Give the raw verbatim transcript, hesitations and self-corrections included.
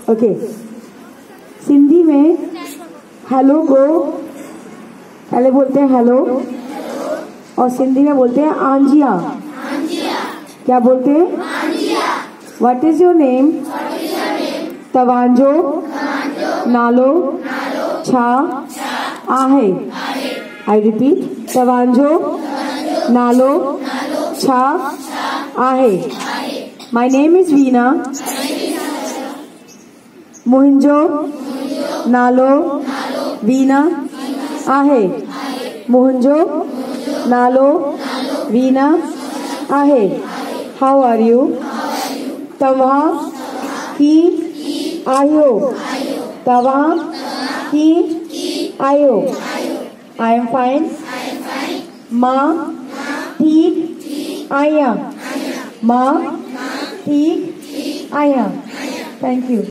Okay, Sindhi में hello को पहले बोलते हैं हेलो, और सिंधी में बोलते हैं आंजिया। क्या बोलते हैं? What is your name? तवांजो नालो छा आहे। आई रिपीट, तवांजो नालो छा आहे। My name is Veena. मुहिंजो नालो वीना आहे। मुहिंजो नालो वीना आहे। How are you? तव्हां की आयो? तव्हां की आयो? I am fine. मां ठीक आहियां। मां ठीक आहियां। Thank you.